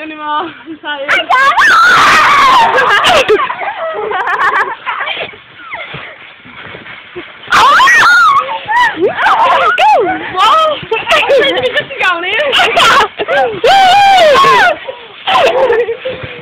ano ni mo? Sayo. Wow! Hindi ka sigaw na yun!